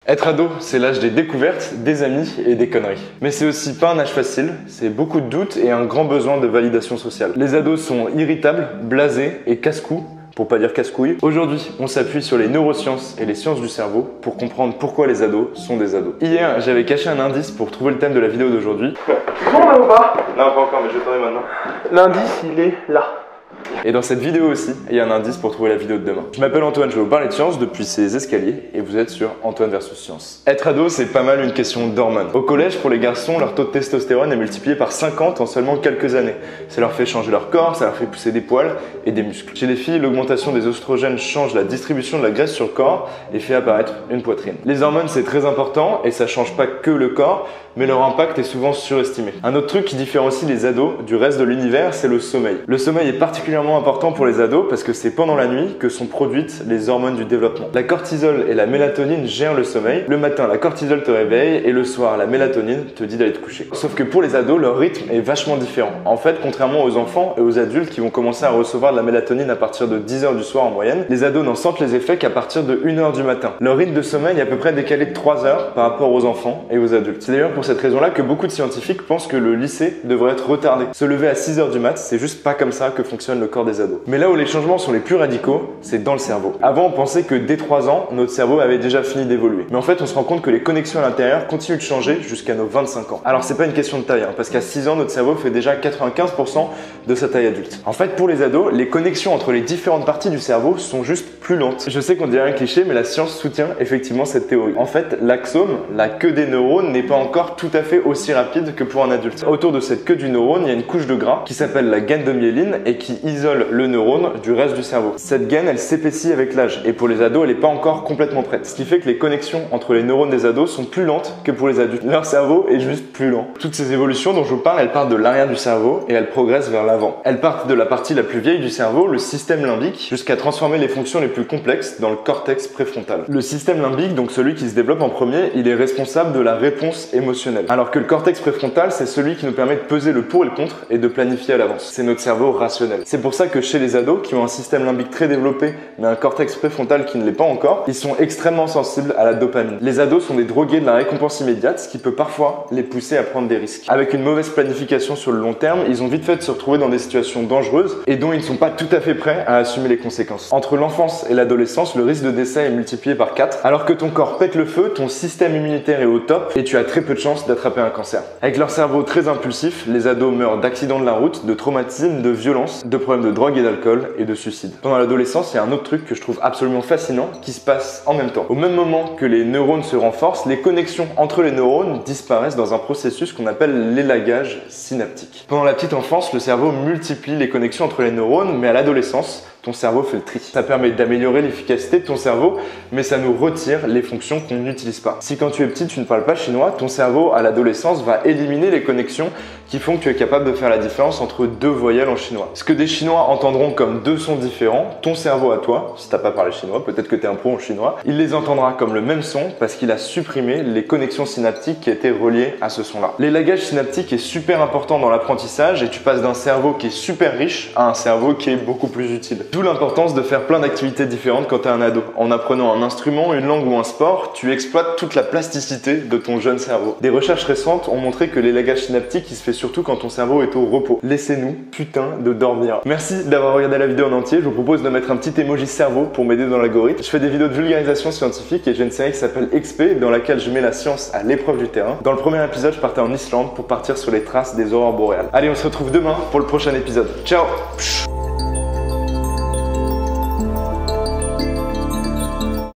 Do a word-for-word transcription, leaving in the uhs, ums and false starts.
Être ado, c'est l'âge des découvertes, des amis et des conneries. Mais c'est aussi pas un âge facile, c'est beaucoup de doutes et un grand besoin de validation sociale. Les ados sont irritables, blasés et casse-cou, pour pas dire casse-couilles. Aujourd'hui, on s'appuie sur les neurosciences et les sciences du cerveau pour comprendre pourquoi les ados sont des ados. Hier, j'avais caché un indice pour trouver le thème de la vidéo d'aujourd'hui. Tu tournes là ou pas? Non, pas encore, mais je tourne maintenant. L'indice, il est là. Et dans cette vidéo aussi, il y a un indice pour trouver la vidéo de demain. Je m'appelle Antoine, je vais vous parler de science depuis ces escaliers et vous êtes sur Antoine versus Science. Être ado, c'est pas mal une question d'hormones. Au collège, pour les garçons, leur taux de testostérone est multiplié par cinquante en seulement quelques années. Ça leur fait changer leur corps, ça leur fait pousser des poils et des muscles. Chez les filles, l'augmentation des oestrogènes change la distribution de la graisse sur le corps et fait apparaître une poitrine. Les hormones, c'est très important et ça change pas que le corps, mais leur impact est souvent surestimé. Un autre truc qui différencie les ados du reste de l'univers, c'est le sommeil. Le sommeil est particulièrement important pour les ados parce que c'est pendant la nuit que sont produites les hormones du développement. La cortisol et la mélatonine gèrent le sommeil. Le matin, la cortisol te réveille et le soir, la mélatonine te dit d'aller te coucher. Sauf que pour les ados, leur rythme est vachement différent. En fait, contrairement aux enfants et aux adultes qui vont commencer à recevoir de la mélatonine à partir de dix heures du soir en moyenne, les ados n'en sentent les effets qu'à partir de une heure du matin. Leur rythme de sommeil est à peu près décalé de trois heures par rapport aux enfants et aux adultes. C'est d'ailleurs pour cette raison-là que beaucoup de scientifiques pensent que le lycée devrait être retardé. Se lever à six heures du mat, c'est juste pas comme ça que fonctionne le corps des ados. Mais là où les changements sont les plus radicaux, c'est dans le cerveau. Avant, on pensait que dès trois ans, notre cerveau avait déjà fini d'évoluer. Mais en fait, on se rend compte que les connexions à l'intérieur continuent de changer jusqu'à nos vingt-cinq ans. Alors, c'est pas une question de taille, hein, parce qu'à six ans, notre cerveau fait déjà quatre-vingt-quinze pour cent de sa taille adulte. En fait, pour les ados, les connexions entre les différentes parties du cerveau sont juste plus lentes. Je sais qu'on dirait un cliché, mais la science soutient effectivement cette théorie. En fait, l'axone, la queue des neurones, n'est pas encore tout à fait aussi rapide que pour un adulte. Autour de cette queue du neurone, il y a une couche de gras qui s'appelle la gaine de myéline et qui isole le neurone du reste du cerveau. Cette gaine, elle s'épaissit avec l'âge et pour les ados, elle n'est pas encore complètement prête. Ce qui fait que les connexions entre les neurones des ados sont plus lentes que pour les adultes. Leur cerveau est juste plus lent. Toutes ces évolutions dont je vous parle, elles partent de l'arrière du cerveau et elles progressent vers l'avant. Elles partent de la partie la plus vieille du cerveau, le système limbique, jusqu'à transformer les fonctions les plus complexes dans le cortex préfrontal. Le système limbique, donc celui qui se développe en premier, il est responsable de la réponse émotionnelle. Alors que le cortex préfrontal, c'est celui qui nous permet de peser le pour et le contre et de planifier à l'avance. C'est notre cerveau rationnel. C'est pour ça que chez les ados qui ont un système limbique très développé mais un cortex préfrontal qui ne l'est pas encore, ils sont extrêmement sensibles à la dopamine. Les ados sont des drogués de la récompense immédiate, ce qui peut parfois les pousser à prendre des risques. Avec une mauvaise planification sur le long terme, ils ont vite fait de se retrouver dans des situations dangereuses et dont ils ne sont pas tout à fait prêts à assumer les conséquences. Entre l'enfance et l'adolescence, le risque de décès est multiplié par quatre. Alors que ton corps pète le feu, ton système immunitaire est au top et tu as très peu de chances d'attraper un cancer. Avec leur cerveau très impulsif, les ados meurent d'accidents de la route, de traumatismes, de violences, de problèmes de drogue et d'alcool et de suicide. Pendant l'adolescence, il y a un autre truc que je trouve absolument fascinant qui se passe en même temps. Au même moment que les neurones se renforcent, les connexions entre les neurones disparaissent dans un processus qu'on appelle l'élagage synaptique. Pendant la petite enfance, le cerveau multiplie les connexions entre les neurones, mais à l'adolescence, ton cerveau fait le tri. Ça permet d'améliorer l'efficacité de ton cerveau, mais ça nous retire les fonctions qu'on n'utilise pas. Si quand tu es petit, tu ne parles pas chinois, ton cerveau à l'adolescence va éliminer les connexions qui font que tu es capable de faire la différence entre deux voyelles en chinois. Ce que des Chinois entendront comme deux sons différents, ton cerveau à toi, si t'as pas parlé chinois, peut-être que tu es un pro en chinois, il les entendra comme le même son parce qu'il a supprimé les connexions synaptiques qui étaient reliées à ce son-là. L'élagage synaptique est super important dans l'apprentissage et tu passes d'un cerveau qui est super riche à un cerveau qui est beaucoup plus utile. D'où l'importance de faire plein d'activités différentes quand tu es un ado. En apprenant un instrument, une langue ou un sport, tu exploites toute la plasticité de ton jeune cerveau. Des recherches récentes ont montré que l'élagage synaptique il se fait surtout quand ton cerveau est au repos. Laissez-nous putain de dormir. Merci d'avoir regardé la vidéo en entier. Je vous propose de mettre un petit emoji cerveau pour m'aider dans l'algorithme. Je fais des vidéos de vulgarisation scientifique et j'ai une série qui s'appelle X P dans laquelle je mets la science à l'épreuve du terrain. Dans le premier épisode, je partais en Islande pour partir sur les traces des aurores boréales. Allez, on se retrouve demain pour le prochain épisode. Ciao!